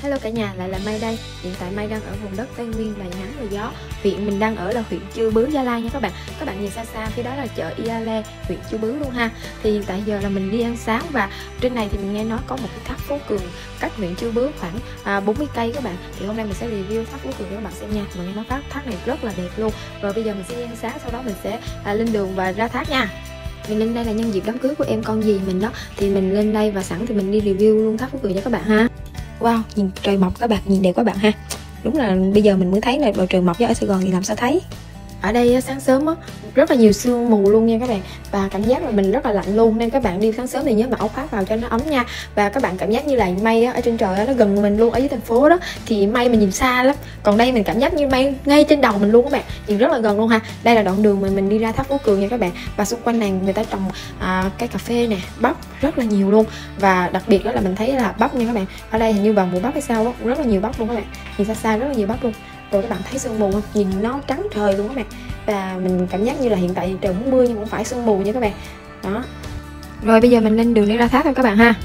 Hello cả nhà, lại là Mai đây. Hiện tại Mai đang ở vùng đất Tây Nguyên là nắng và gió. Huyện mình đang ở là huyện Chư Bứ, Gia Lai nha các bạn. Các bạn nhìn xa xa phía đó là chợ Ia Le, huyện Chư Bứ luôn ha. Thì hiện tại giờ là mình đi ăn sáng và trên này thì mình nghe nói có một cái tháp Phú Cường cách huyện Chư Bứ khoảng 40 cây các bạn. Thì hôm nay mình sẽ review tháp Phú Cường cho các bạn xem nha. Mình nghe nói tháp này rất là đẹp luôn. Rồi bây giờ mình sẽ đi ăn sáng, sau đó mình sẽ lên đường và ra tháp nha. Mình lên đây là nhân dịp đám cưới của em con dì mình đó, thì mình lên đây và sẵn thì mình đi review luôn tháp Phú Cường cho các bạn ha. Wow, nhìn trời mọc các bạn, nhìn đẹp các bạn ha. Đúng là bây giờ mình mới thấy là bầu trời mọc, chứ ở Sài Gòn thì làm sao thấy. Ở đây sáng sớm á, rất là nhiều sương mù luôn nha các bạn. Và cảm giác là mình rất là lạnh luôn. Nên các bạn đi sáng sớm thì nhớ mặc áo khoác vào cho nó ấm nha. Và các bạn cảm giác như là mây á, ở trên trời á, nó gần mình luôn. Ở dưới thành phố đó thì mây mình nhìn xa lắm. Còn đây mình cảm giác như mây ngay trên đầu mình luôn các bạn. Nhìn rất là gần luôn ha. Đây là đoạn đường mà mình đi ra tháp Phú Cường nha các bạn. Và xung quanh này người ta trồng cây cà phê nè, bắp rất là nhiều luôn. Và đặc biệt đó là mình thấy là bắp nha các bạn. Ở đây hình như vào mùa bắp hay sao đó, cũng rất là nhiều bắp luôn các bạn. Nhìn xa xa rất là nhiều bắp luôn. Rồi các bạn thấy sương mù không? Nhìn nó trắng trời luôn các bạn. Và mình cảm giác như là hiện tại trời muốn mưa nhưng cũng phải sương mù nha các bạn. Đó. Rồi bây giờ mình lên đường để ra tháp thôi các bạn ha.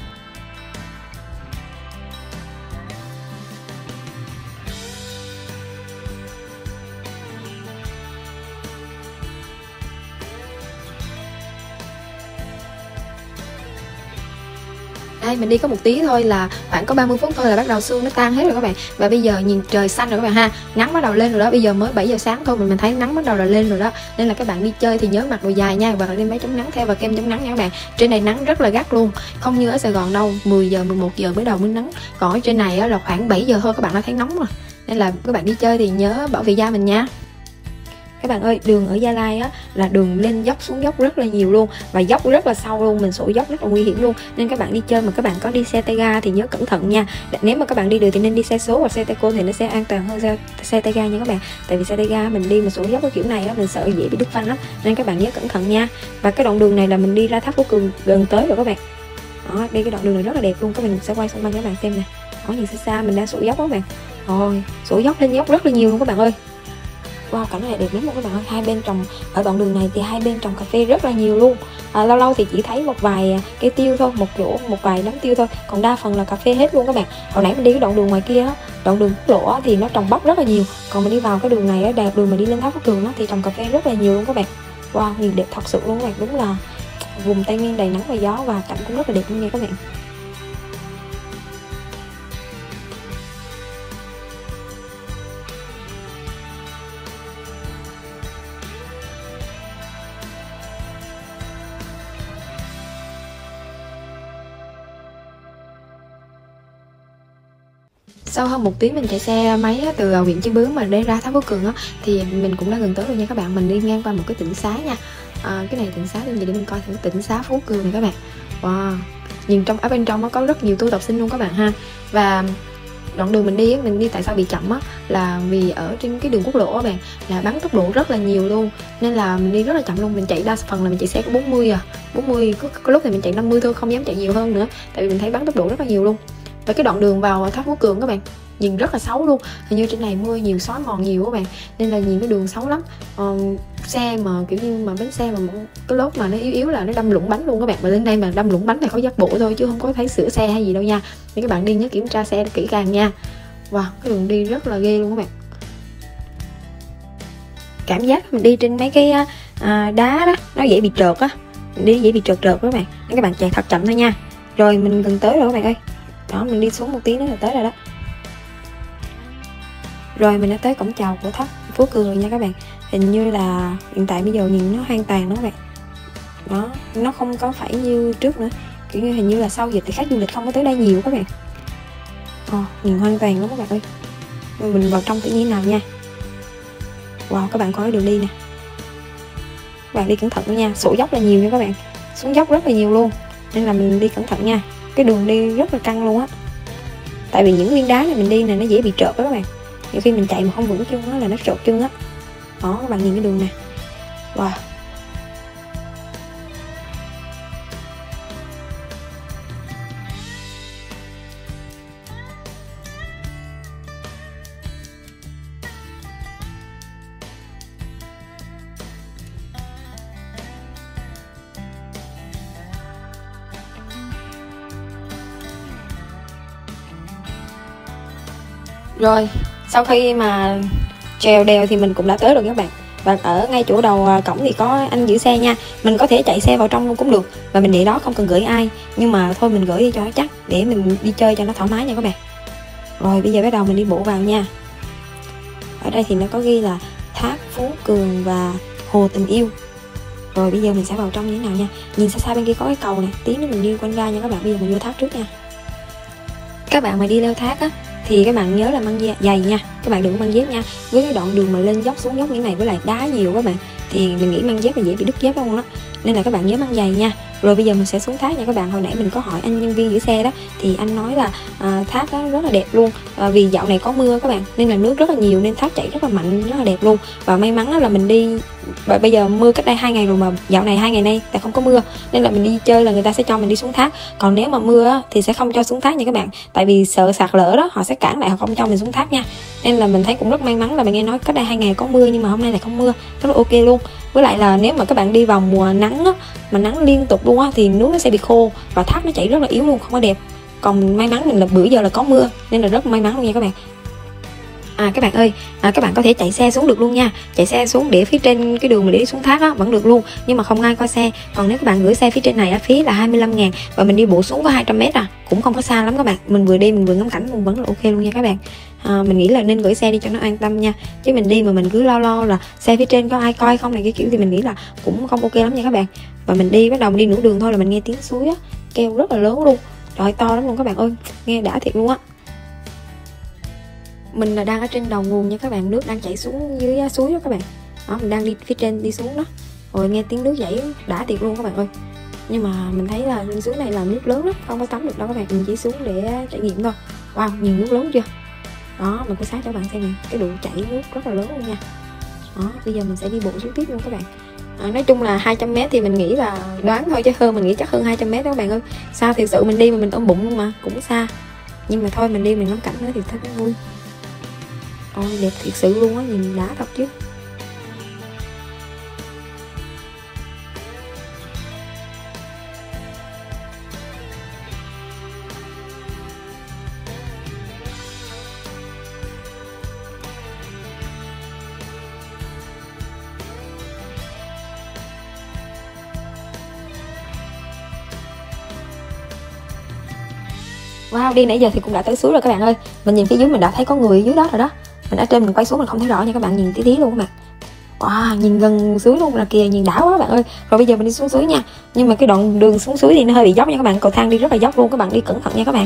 Đây mình đi có một tí thôi, là khoảng có 30 phút thôi là bắt đầu sương nó tan hết rồi các bạn. Và bây giờ nhìn trời xanh rồi các bạn ha. Nắng bắt đầu lên rồi đó, bây giờ mới 7 giờ sáng thôi mà mình thấy nắng bắt đầu là lên rồi đó. Nên là các bạn đi chơi thì nhớ mặc đồ dài nha, và đem máy chống nắng theo và kem chống nắng nha các bạn. Trên này nắng rất là gắt luôn, không như ở Sài Gòn đâu, 10 giờ 11 giờ mới đầu mới nắng. Còn ở trên này là khoảng 7 giờ thôi các bạn đã thấy nóng rồi. Nên là các bạn đi chơi thì nhớ bảo vệ da mình nha. Các bạn ơi, đường ở Gia Lai á là đường lên dốc xuống dốc rất là nhiều luôn, và dốc rất là sâu luôn, mình sụi dốc rất là nguy hiểm luôn. Nên các bạn đi chơi mà các bạn có đi xe tay ga thì nhớ cẩn thận nha. Nếu mà các bạn đi được thì nên đi xe số hoặc xe tay côn thì nó sẽ an toàn hơn xe tay ga nha các bạn. Tại vì xe tay ga mình đi mà sụi dốc cái kiểu này á, mình sợ dễ bị đứt phanh lắm. Nên các bạn nhớ cẩn thận nha. Và cái đoạn đường này là mình đi ra tháp Phú Cường gần tới rồi các bạn. Đó, đây cái đoạn đường này rất là đẹp luôn, các mình sẽ quay xung quanh cho các bạn xem nè. Đó, nhìn xa xa mình đang sụi dốc đó các bạn. Rồi, sụi dốc lên dốc rất là nhiều luôn các bạn ơi. Wow, cảnh này đẹp lắm luôn các bạn ơi. Hai bên trồng, ở đoạn đường này thì hai bên trồng cà phê rất là nhiều luôn. Lâu lâu thì chỉ thấy một vài cây tiêu thôi, một vài nắm tiêu thôi, còn đa phần là cà phê hết luôn các bạn. Hồi nãy mình đi cái đoạn đường ngoài kia á, đoạn đường quốc lộ thì nó trồng bắp rất là nhiều, còn mình đi vào cái đường này á, đạt đường mà đi lên tháp Phú Cường á thì trồng cà phê rất là nhiều luôn các bạn. Wow, nhìn đẹp thật sự luôn các bạn. Đúng là vùng Tây Nguyên đầy nắng và gió, và cảnh cũng rất là đẹp luôn nha các bạn. Sau hơn một tiếng mình chạy xe máy từ huyện Chư Bứ mà để ra tháp Phú Cường á, thì mình cũng đã gần tới rồi nha các bạn. Mình đi ngang qua một cái tỉnh xá nha. Cái này tỉnh xá tên gì để mình coi thử. Tỉnh xá Phú Cường này các bạn. Wow, nhìn ở bên trong nó có rất nhiều tu tập sinh luôn các bạn ha. Và đoạn đường mình đi tại sao bị chậm á, là vì ở trên cái đường quốc lộ á bạn, là bắn tốc độ rất là nhiều luôn, nên là mình đi rất là chậm luôn. Mình chạy đa phần là mình chạy xe có 40 có lúc thì mình chạy 50 thôi, không dám chạy nhiều hơn nữa, tại vì mình thấy bắn tốc độ rất là nhiều luôn. Và cái đoạn đường vào tháp Phú Cường các bạn, nhìn rất là xấu luôn. Hình như trên này mưa nhiều, xói mòn nhiều các bạn, nên là nhìn cái đường xấu lắm. Xe mà kiểu như mà bánh xe mà cái lốp mà nó yếu là nó đâm lủng bánh luôn các bạn. Mà lên đây mà đâm lủng bánh thì có dắt bộ thôi, chứ không có thấy sửa xe hay gì đâu nha. Nên các bạn đi nhớ kiểm tra xe kỹ càng nha. Wow, cái đường đi rất là ghê luôn các bạn. Cảm giác mình đi trên mấy cái đá đó, nó dễ bị trượt á. Mình đi dễ bị trượt các bạn. Nên các bạn chạy thật chậm thôi nha. Rồi mình gần tới rồi các bạn ơi. Đó, mình đi xuống một tí nữa là tới rồi đó. Rồi mình đã tới cổng chào của tháp Phú Cường rồi nha các bạn. Hình như là hiện tại bây giờ nhìn nó hoang tàn đó các bạn. Đó, nó không có phải như trước nữa. Kiểu như hình như là sau dịch thì khách du lịch không có tới đây nhiều các bạn. Nhìn hoang tàn lắm các bạn ơi. Mình vào trong tự nhiên nào nha. Wow, các bạn coi cái đường đi nè. Các bạn đi cẩn thận nha, sổ dốc là nhiều nha các bạn. Xuống dốc rất là nhiều luôn, nên là mình đi cẩn thận nha. Cái đường đi rất là căng luôn á. Tại vì những viên đá này mình đi này nó dễ bị trợt đó các bạn. Nhiều khi mình chạy mà không vững chân á là nó trợt chân á. Đó, các bạn nhìn cái đường này. Wow. Rồi sau khi mà trèo đèo thì mình cũng đã tới rồi các bạn. Và ở ngay chỗ đầu cổng thì có anh giữ xe nha. Mình có thể chạy xe vào trong luôn cũng được, và mình để đó không cần gửi ai, nhưng mà thôi mình gửi đi cho nó chắc, để mình đi chơi cho nó thoải mái nha các bạn. Rồi bây giờ bắt đầu mình đi bộ vào nha. Ở đây thì nó có ghi là thác Phú Cường và Hồ Tình Yêu. Rồi bây giờ mình sẽ vào trong như thế nào nha. Nhìn xa xa bên kia có cái cầu này, tí nữa mình đi quanh ra nha các bạn. Bây giờ mình vô thác trước nha. Các bạn mà đi leo thác á thì các bạn nhớ là mang giày nha, các bạn đừng có mang dép nha. Với cái đoạn đường mà lên dốc xuống dốc như này với lại đá nhiều các bạn, thì mình nghĩ mang dép là dễ bị đứt dép luôn đó, nên là các bạn nhớ mang giày nha. Rồi bây giờ mình sẽ xuống thác nha các bạn. Hồi nãy mình có hỏi anh nhân viên giữ xe đó, thì anh nói là thác đó rất là đẹp luôn, vì dạo này có mưa các bạn, nên là nước rất là nhiều, nên thác chảy rất là mạnh, rất là đẹp luôn. Và may mắn là mình đi, và bây giờ mưa cách đây 2 ngày rồi, mà dạo này 2 ngày nay tại không có mưa, nên là mình đi chơi là người ta sẽ cho mình đi xuống thác. Còn nếu mà mưa á, thì sẽ không cho xuống thác nha các bạn, tại vì sợ sạt lở đó, họ sẽ cản lại, họ không cho mình xuống thác nha. Nên là mình thấy cũng rất may mắn là mình nghe nói cách đây 2 ngày có mưa, nhưng mà hôm nay lại không mưa, rất là ok luôn. Với lại là nếu mà các bạn đi vào mùa nắng á, mà nắng liên tục luôn á, thì nước nó sẽ bị khô và thác nó chảy rất là yếu luôn, không có đẹp. Còn may mắn mình là bữa giờ là có mưa, nên là rất may mắn luôn nha các bạn. Các bạn ơi, các bạn có thể chạy xe xuống được luôn nha. Chạy xe xuống để phía trên cái đường mà để đi xuống thác á, vẫn được luôn, nhưng mà không ai coi xe. Còn nếu các bạn gửi xe phía trên này á, phí là 25.000, và mình đi bộ xuống có 200m cũng không có xa lắm các bạn. Mình vừa đi mình vừa ngắm cảnh luôn, vẫn là ok luôn nha các bạn. Mình nghĩ là nên gửi xe đi cho nó an tâm nha, chứ mình đi mà mình cứ lo là xe phía trên có ai coi không này cái kiểu, thì mình nghĩ là cũng không ok lắm nha các bạn. Và mình đi, bắt đầu mình đi nửa đường thôi là mình nghe tiếng suối á, kêu rất là lớn luôn, trời to lắm luôn các bạn ơi, nghe đã thiệt luôn á. Mình là đang ở trên đầu nguồn nha các bạn, nước đang chảy xuống dưới suối đó các bạn. Đó, mình đang đi phía trên đi xuống đó, rồi nghe tiếng nước chảy đã thiệt luôn các bạn ơi. Nhưng mà mình thấy là suối này là nước lớn lắm, không có tắm được đâu các bạn, mình chỉ xuống để trải nghiệm thôi. Wow, nhìn nước lớn chưa? Đó, mình có sát cho các bạn xem nè, cái độ chảy nước rất là lớn luôn nha. Đó, bây giờ mình sẽ đi bộ xuống tiếp luôn các bạn. Nói chung là 200m thì mình nghĩ là đoán thôi, chứ hơn mình nghĩ chắc hơn 200m đó các bạn ơi. Sao thì sự mình đi mà mình ôm bụng luôn mà, cũng xa. Nhưng mà thôi mình đi mình ngắm cảnh nữa thì thấy vui. Ôi đẹp thiệt sự luôn á, nhìn đã thật chứ. Wow, đi nãy giờ thì cũng đã tới suối rồi các bạn ơi. Mình nhìn phía dưới mình đã thấy có người dưới đó rồi đó. Mình ở trên mình quay xuống mình không thấy rõ nha các bạn, nhìn tí tí luôn các bạn. Wow, nhìn gần suối luôn là kìa, nhìn đã quá các bạn ơi. Rồi bây giờ mình đi xuống suối nha. Nhưng mà cái đoạn đường xuống suối thì nó hơi bị dốc nha các bạn, cầu thang đi rất là dốc luôn, các bạn đi cẩn thận nha các bạn.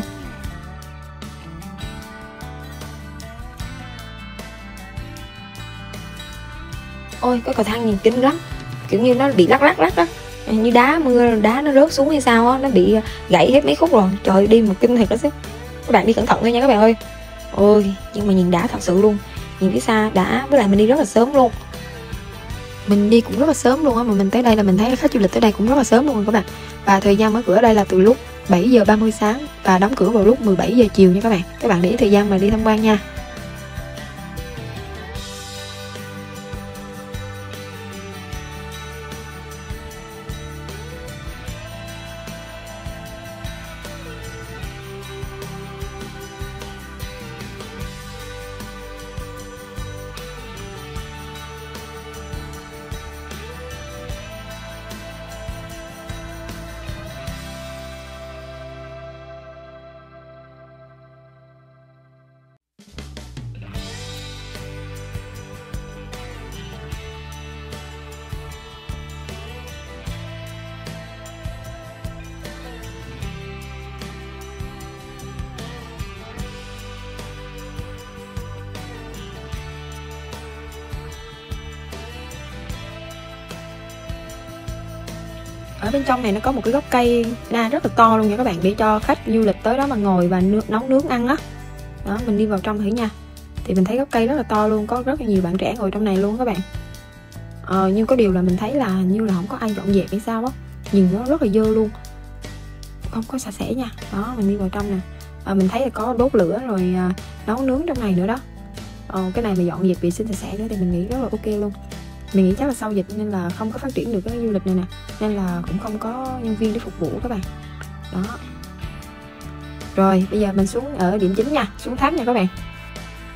Ôi cái cầu thang nhìn kinh lắm, kiểu như nó bị lắc đó, như đá mưa đá nó rớt xuống hay sao á, nó bị gãy hết mấy khúc rồi. Trời, đi một kinh thiệt đó chứ. Các bạn đi cẩn thận thôi nha các bạn ơi. Ôi nhưng mà nhìn đã thật sự luôn, nhìn phía xa đã. Với lại mình đi rất là sớm luôn, mình đi cũng rất là sớm luôn á, mà mình tới đây là mình thấy khách du lịch tới đây cũng rất là sớm luôn các bạn. Và thời gian mở cửa ở đây là từ lúc 7:30 sáng và đóng cửa vào lúc 17 giờ chiều nha các bạn. Các bạn để ý thời gian mà đi tham quan nha. Ở bên trong này nó có một cái gốc cây na rất là to luôn nha các bạn, để cho khách du lịch tới đó mà ngồi và nấu nướng ăn á. Đó, mình đi vào trong thử nha. Thì mình thấy gốc cây rất là to luôn, có rất là nhiều bạn trẻ ngồi trong này luôn các bạn. Nhưng có điều là mình thấy là như là không có ai dọn dẹp hay sao á, nhìn nó rất là dơ luôn, không có sạch sẽ nha. Đó, mình đi vào trong nè, mình thấy là có đốt lửa rồi nấu nướng trong này nữa đó. Cái này mà dọn dẹp vệ sinh sạch sẽ nữa thì mình nghĩ rất là ok luôn. Mình nghĩ chắc là sau dịch nên là không có phát triển được cái du lịch này nè, nên là cũng không có nhân viên để phục vụ các bạn. Đó. Rồi bây giờ mình xuống ở điểm chính nha, xuống tháp nha các bạn.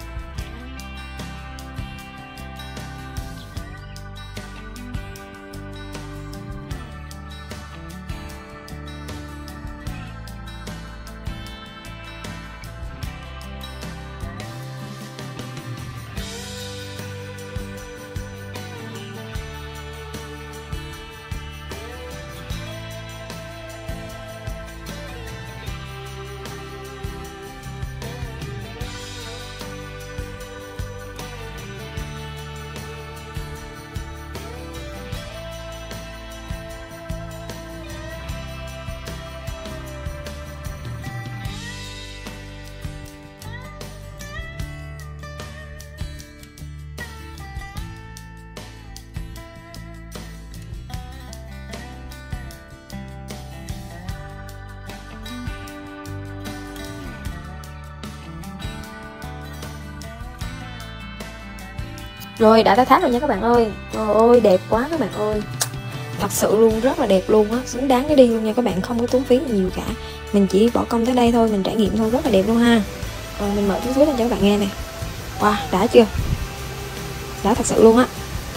Rồi đã tới thác rồi nha các bạn ơi. Trời ơi đẹp quá các bạn ơi, thật sự luôn, rất là đẹp luôn á, xứng đáng cái đi luôn nha các bạn, không có tốn phí gì nhiều cả. Mình chỉ bỏ công tới đây thôi, mình trải nghiệm thôi, rất là đẹp luôn ha. Rồi mình mở tiếng suối lên cho các bạn nghe nè. Wow, đã chưa? Đã thật sự luôn á.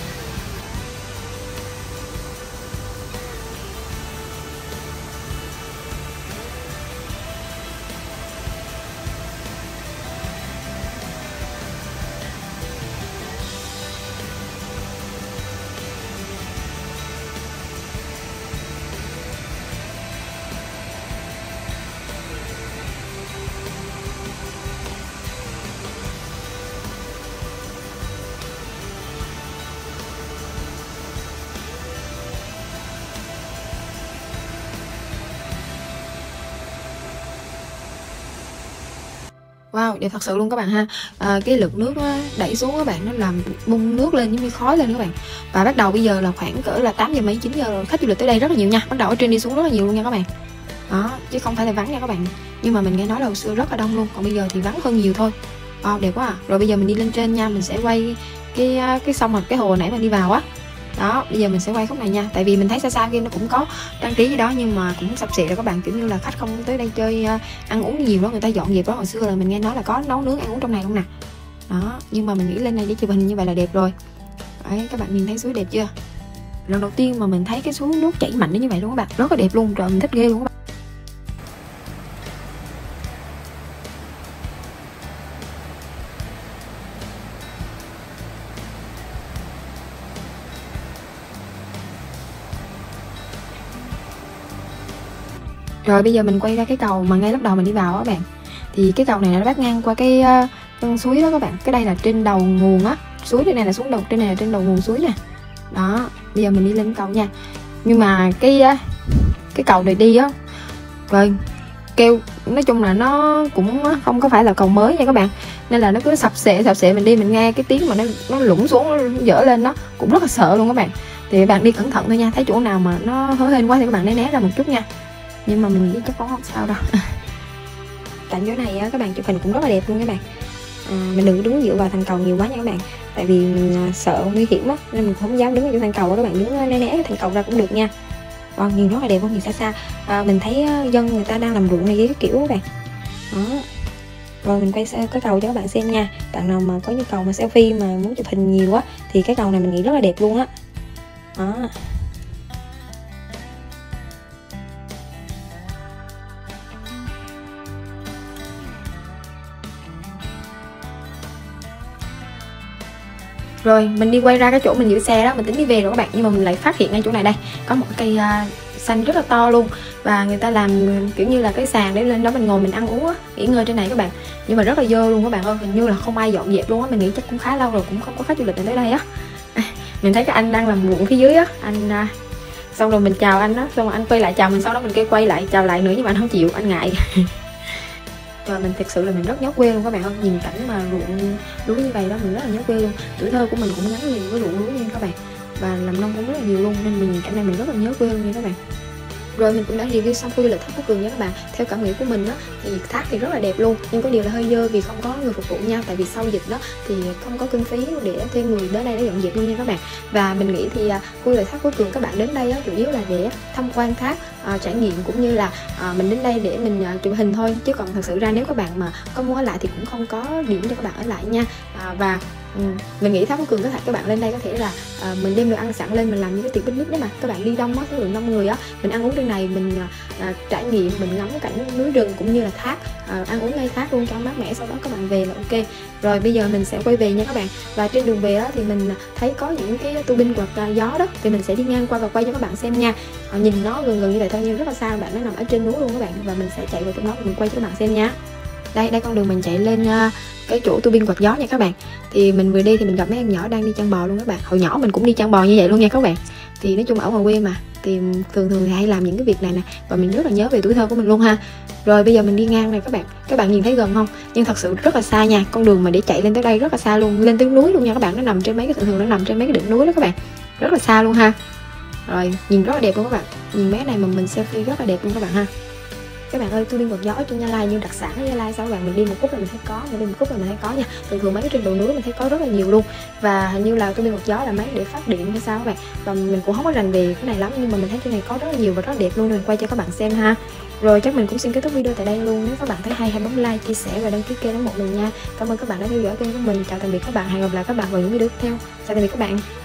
Wow, đẹp thật sự luôn các bạn ha. Cái lượng nước nó đẩy xuống các bạn, nó làm bung nước lên giống như khói lên các bạn. Và bắt đầu bây giờ là khoảng cỡ là 8 giờ mấy 9 giờ rồi, khách du lịch tới đây rất là nhiều nha. Bắt đầu ở trên đi xuống rất là nhiều luôn nha các bạn. Đó, chứ không phải là vắng nha các bạn. Nhưng mà mình nghe nói là hồi xưa rất là đông luôn, còn bây giờ thì vắng hơn nhiều thôi. Wow, đẹp quá à. Rồi bây giờ mình đi lên trên nha, mình sẽ quay cái sông hoặc cái hồ nãy mình đi vào á. Đó, bây giờ mình sẽ quay khúc này nha. Tại vì mình thấy xa xa kia nó cũng có trang trí gì đó, nhưng mà cũng sập xệ rồi các bạn, kiểu như là khách không tới đây chơi ăn uống nhiều đó, người ta dọn dẹp đó. Hồi xưa là mình nghe nói là có nấu nướng ăn uống trong này luôn nè. Đó, nhưng mà mình nghĩ lên đây để chụp hình như vậy là đẹp rồi. Đấy, các bạn nhìn thấy suối đẹp chưa? Lần đầu tiên mà mình thấy cái suối nước chảy mạnh đến như vậy luôn các bạn, rất là đẹp luôn, trời mình thích ghê luôn các bạn. Rồi bây giờ mình quay ra cái cầu mà ngay lúc đầu mình đi vào á bạn. Thì cái cầu này nó bắt ngang qua cái con suối đó các bạn. Cái đây là trên đầu nguồn á. Suối trên này là xuống đầu, trên này là trên đầu nguồn suối nè. Đó, bây giờ mình đi lên cầu nha. Nhưng mà cái cầu này đi á, rồi kêu nói chung là nó cũng không có phải là cầu mới nha các bạn. Nên là nó cứ sập xệ mình đi, mình nghe cái tiếng mà nó lũng xuống, nó dở lên, nó cũng rất là sợ luôn các bạn. Thì các bạn đi cẩn thận thôi nha, thấy chỗ nào mà nó hớ hên quá thì các bạn né ra một chút nha. Nhưng mà mình nghĩ chắc cũng không sao đâu. Tại chỗ này á, các bạn chụp hình cũng rất là đẹp luôn các bạn. Mình đừng đứng dựa vào thành cầu nhiều quá nha các bạn, tại vì mình sợ nguy hiểm á, nên mình không dám đứng ở chỗ thành cầu đó. Các bạn đứng né cái thành cầu ra cũng được nha. Nhìn rất là đẹp luôn, nhìn xa xa mình thấy dân người ta đang làm ruộng này cái kiểu các bạn. Đó, rồi mình quay cái cầu cho các bạn xem nha. Bạn nào mà có nhu cầu mà selfie mà muốn chụp hình nhiều á thì cái cầu này mình nghĩ rất là đẹp luôn á. Đó. Rồi mình đi quay ra cái chỗ mình giữ xe đó, mình tính đi về rồi các bạn, nhưng mà mình lại phát hiện ngay chỗ này đây có một cái cây xanh rất là to luôn, và người ta làm kiểu như là cái sàn để lên đó mình ngồi mình ăn uống á, nghỉ ngơi trên này các bạn. Nhưng mà rất là dơ luôn các bạn ơi, hình như là không ai dọn dẹp luôn á, mình nghĩ chắc cũng khá lâu rồi cũng không có khách du lịch đến tới đây á. Mình thấy cái anh đang làm ruộng phía dưới á, anh xong rồi mình chào anh đó, xong rồi anh quay lại chào mình, sau đó mình kêu quay lại chào lại nữa nhưng mà anh không chịu, anh ngại. Trời, mình thật sự là mình rất nhớ quê luôn các bạn ơi, nhìn cảnh mà ruộng lúa như vậy đó mình rất là nhớ quê luôn. Tuổi thơ của mình cũng gắn liền với ruộng lúa nha các bạn, và làm nông cũng rất là nhiều luôn, nên mình nhìn cảnh này mình rất là nhớ quê luôn nha các bạn. Rồi mình cũng đã review xong khu du lịch Thác Phú Cường nha các bạn. Theo cảm nghĩ của mình á thì thác thì rất là đẹp luôn, nhưng có điều là hơi dơ vì không có người phục vụ nha, tại vì sau dịch đó thì không có kinh phí để thuê người đến đây để dọn dẹp luôn nha các bạn. Và mình nghĩ thì khu du lịch Thác Phú Cường các bạn đến đây á chủ yếu là để tham quan thác, trải nghiệm, cũng như là mình đến đây để mình chụp hình thôi, chứ còn thật sự ra nếu các bạn mà có muốn ở lại thì cũng không có điểm cho các bạn ở lại nha. Và mình nghĩ Thác Phú Cường có thể các bạn lên đây có thể là mình đem đồ ăn sẵn lên, mình làm những cái tiệc picnic đó mà các bạn đi đông á, số lượng đông người á, mình ăn uống trên này, mình trải nghiệm, mình ngắm cảnh núi rừng cũng như là thác, ăn uống ngay thác luôn cho mát mẻ, sau đó các bạn về là ok. Rồi bây giờ mình sẽ quay về nha các bạn. Và trên đường về đó thì mình thấy có những cái tua bin quạt gió đó, thì mình sẽ đi ngang qua và quay cho các bạn xem nha. Nhìn nó gần như vậy thôi nhưng rất là xa bạn, nó nằm ở trên núi luôn các bạn, và mình sẽ chạy vào trong đó và mình quay cho các bạn xem nha. Đây con đường mình chạy lên cái chỗ tua bin quạt gió nha các bạn. Thì mình vừa đi thì mình gặp mấy em nhỏ đang đi chăn bò luôn các bạn. Hồi nhỏ mình cũng đi chăn bò như vậy luôn nha các bạn. Thì nói chung ở ngoài quê mà thì thường thì hay làm những cái việc này nè, và mình rất là nhớ về tuổi thơ của mình luôn ha. Rồi bây giờ mình đi ngang này các bạn nhìn thấy gần không, nhưng thật sự rất là xa nha. Con đường mà để chạy lên tới đây rất là xa luôn, lên tới núi luôn nha các bạn. Nó nằm trên mấy cái thường nó nằm trên mấy cái đỉnh núi đó các bạn, rất là xa luôn ha. Rồi nhìn rất là đẹp luôn các bạn, nhìn mấy này mà mình selfie rất là đẹp luôn các bạn ha. Các bạn ơi, tua bin quạt gió ở trên Gia Lai như đặc sản ở Gia Lai sao các bạn, mình đi một khúc là mình thấy có, mình đi một khúc là mình thấy có nha. Thường thường mấy cái trên đồi núi mình thấy có rất là nhiều luôn. Và hình như là tua bin quạt gió là máy để phát điện hay sao các bạn. Và mình cũng không có rành về cái này lắm, nhưng mà mình thấy trên này có rất là nhiều và rất là đẹp luôn, nên mình quay cho các bạn xem ha. Rồi chắc mình cũng xin kết thúc video tại đây luôn. Nếu các bạn thấy hay hãy bấm like, chia sẻ và đăng ký kênh ủng hộ mình nha. Cảm ơn các bạn đã theo dõi kênh của mình. Chào tạm biệt các bạn, hẹn gặp lại các bạn vào những video tiếp theo. Chào tạm biệt các bạn.